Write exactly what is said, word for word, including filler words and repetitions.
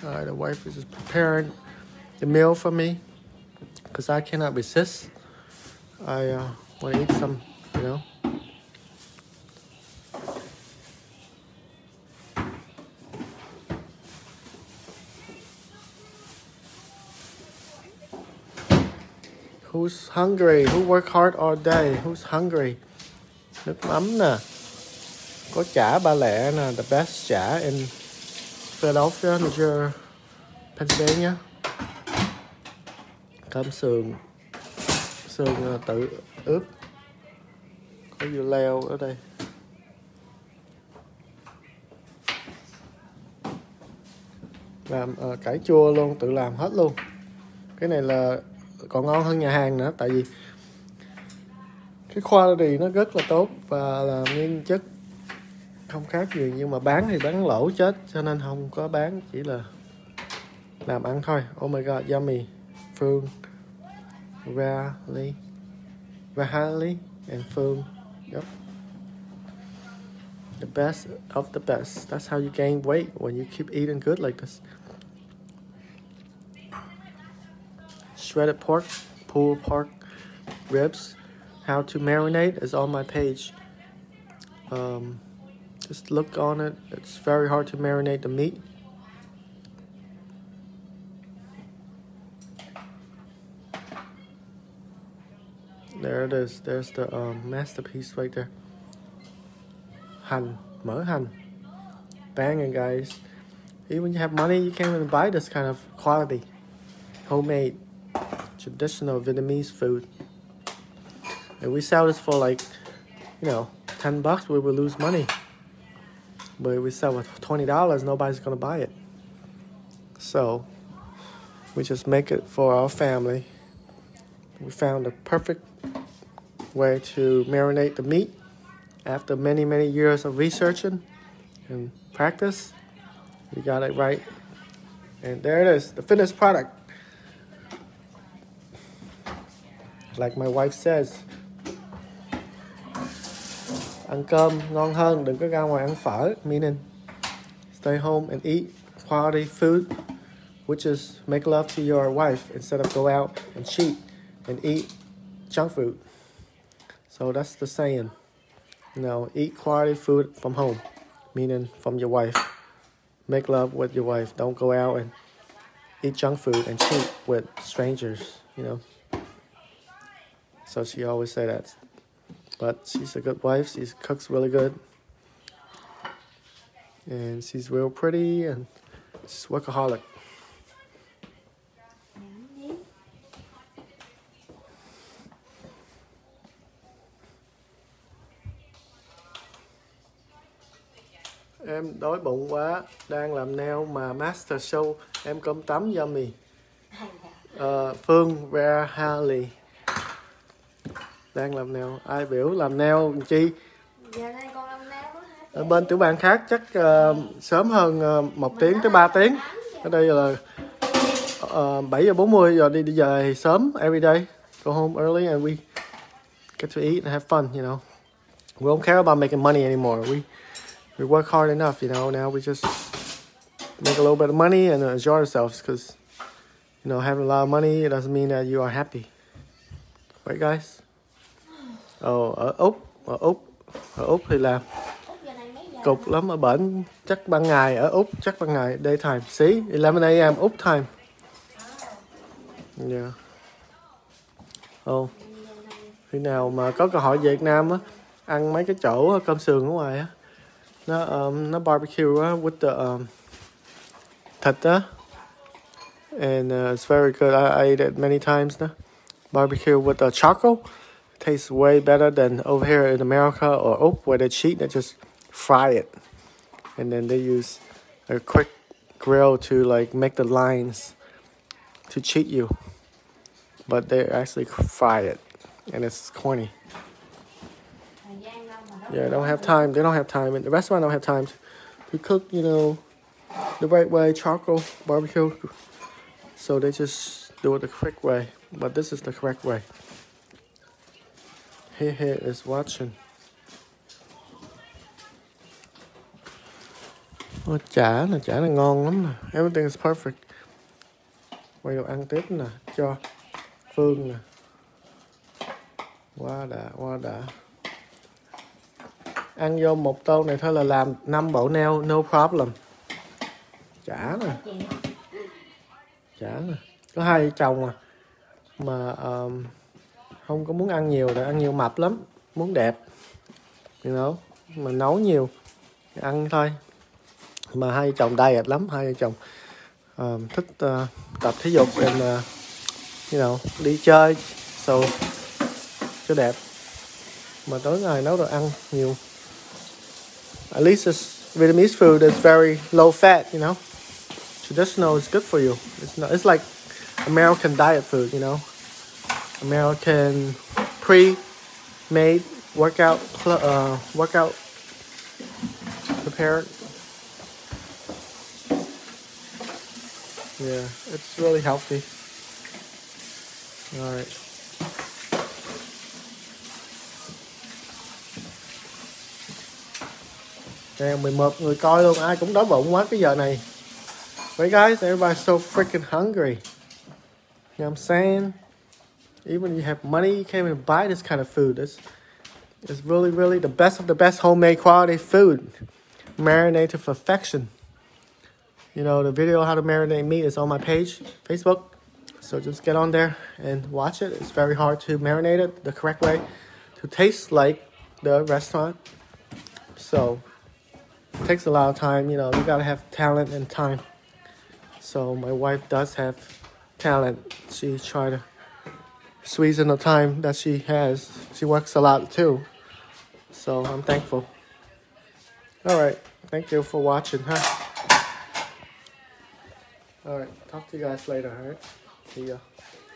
Uh, the wife is just preparing the meal for me because I cannot resist. I uh, want to eat some, you know. Who's hungry? Who work hard all day? Who's hungry? Nước mắm nè. Có chả Ba Lẹ nè. The best chả in Philadelphia, New Jersey, Pennsylvania. Cơm sườn. Sườn tự ướp. Có dưa leo ở đây. Làm uh, cải chua luôn. Tự làm hết luôn. Cái này là còn ngon hơn nhà hàng nữa. Tại vì cái quality nó rất là tốt và là nguyên chất không khác gì, nhưng mà bán thì bán lỗ chết, cho nên không có bán, chỉ là làm ăn thôi. Oh my god, yummy. Phương, Rally, Rahali and Phương. Yep. The best of the best. That's how you gain weight, when you keep eating good like this. Shredded pork, pulled pork ribs. How to marinate is on my page. Um, just look on it. It's very hard to marinate the meat. There it is. There's the um, masterpiece right there. Hành, mỡ hành. Banging, guys. Even you have money, you can't even buy this kind of quality. Homemade, traditional Vietnamese food. If we sell this for like, you know, ten bucks, we will lose money. But if we sell it for twenty dollars, nobody's gonna buy it. So we just make it for our family. We found a perfect way to marinate the meat after many, many years of researching and practice. We got it right. And there it is, the finished product. Like my wife says, ăn cơm ngon hơn, đừng có ra ngoài ăn phở. Meaning, stay home and eat quality food, which is make love to your wife instead of go out and cheat and eat junk food. So that's the saying. You know, eat quality food from home, meaning from your wife. Make love with your wife. Don't go out and eat junk food and cheat with strangers, you know. So she always say that. But she's a good wife. She cooks really good. And she's real pretty and she's workaholic. Em đói bụng quá, đang làm nail mà Master Show em cơm tấm yummy. Uh, Phương Rahali đang làm nail. Ai biểu làm nail chi? Ở bên tiểu bang khác chắc uh, sớm hơn uh, một tiếng tới ba tiếng. Ở đây là uh, bảy giờ bốn mươi, giờ đi đi về thì sớm. Every day go home early and we get to eat and have fun, you know. We don't care about making money anymore. We We work hard enough, you know. Now we just make a little bit of money and enjoy ourselves, because, you know, having a lot of money, it doesn't mean that you are happy. Right, guys? Ồ, ở Úc, ở Úc, ở Úc thì là cục lắm. Ở bển chắc ban ngày, ở Úc chắc ban ngày daytime. See, eleven a m Úc time. Yeah. Ồ, khi nào mà có cơ hội về Việt Nam á, ăn mấy cái chỗ cơm sườn ở ngoài á, nó um, nó barbecue uh, with the um, thịt á, and uh, it's very good. I, I ate it many times now. Barbecue with the charcoal. It tastes way better than over here in America or Úc, where they cheat. They just fry it, and then they use a quick grill to like make the lines to cheat you. But they actually fry it, and it's corny. Yeah, don't have time. They don't have time, and the restaurant don't have time to, to cook, you know, the right way, charcoal barbecue. So they just do it the quick way. But this is the correct way. He here is watching. Ôi, chả nè, chả là ngon lắm nè. Everything is perfect. Quay đồ ăn tiếp nè, cho Phương nè. Quá đã, quá đã. Ăn vô một tô này thôi là làm năm bộ nail, no problem. Chả nè. Chả nè. Có hai chồng à. Mà um, không có muốn ăn nhiều, để ăn nhiều mập lắm. Muốn đẹp. You know? Mà nấu nhiều. Ăn thôi. Mà hai chồng diet lắm. Hai chồng um, thích uh, tập thể dục and uh, you know, đi chơi. So, cho đẹp. Mà tối ngày nấu đồ ăn nhiều. At least it's, Vietnamese food is very low fat, you know. Traditional is good for you. It's not, it's like American diet food, you know. American pre-made workout uh, workout prepared. Yeah, it's really healthy. All right. Nè, mười một người coi luôn, ai cũng đói bụng quá cái giờ này. Right guys, everybody's so freaking hungry. You know what I'm saying? Even if you have money, you can't even buy this kind of food. It's, it's really, really the best of the best homemade quality food. Marinated to perfection. You know, the video how to marinate meat is on my page, Facebook. So just get on there and watch it. It's very hard to marinate it the correct way to taste like the restaurant. So it takes a lot of time, you know, you gotta have talent and time. So my wife does have talent. She try to squeeze in the time that she has. She works a lot too. So I'm thankful. Alright, thank you for watching, huh? Alright, talk to you guys later, alright? See ya.